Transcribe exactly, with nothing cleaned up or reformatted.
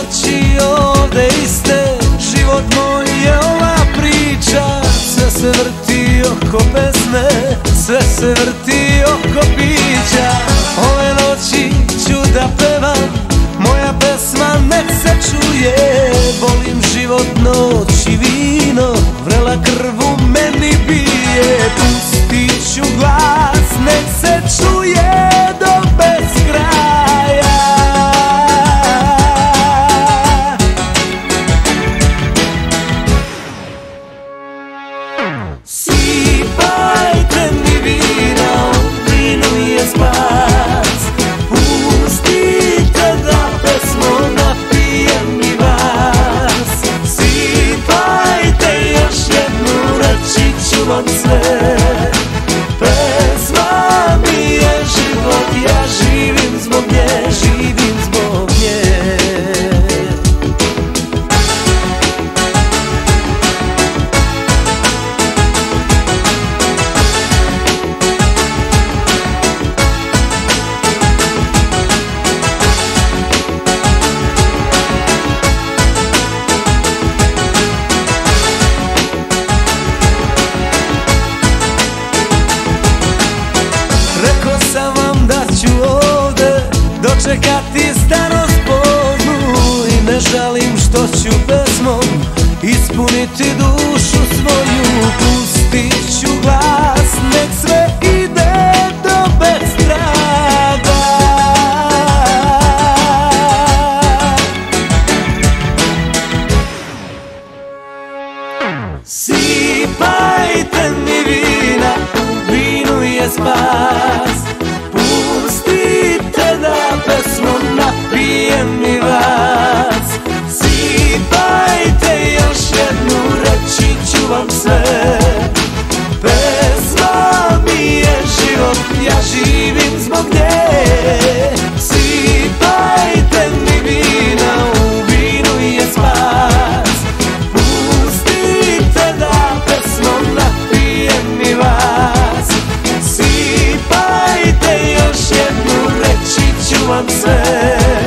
noći ovde iste, život moj je ova priča. Sve se vrti oko pesme, sve se vrti oko pića. Ove noći ću da pevam, moja pesma nek se čuje. Volim život, noć i vino, vrela krv u meni bije. Pustit ću glas, nek se čuje do beskraja. Sipajte mi vina, u vinu je spas. Pustite da pesmo napijem i vas. Sipajte još jednu, reći ću vam sve. Pesma mi je život, ja živim zbog nje, živim zbog nje. Rekao sam vam da ću ovde dočekati starost poznu i ne žalim što ću pesmom ispuniti dušu svoju. Pustit ću glas, nek sve ide do bestraga. Sipajte mi vina, u vinu je spas. Pustite da pesmo napijem i vas. Sipajte još jednu, reći ću vam sve. Pesma mi je život, ja živim zbog nje. Sipajte mi vina, u vinu je spas. Pustite da pesmo napijem i vas. Sipajte još jednu, reći ću vam sve.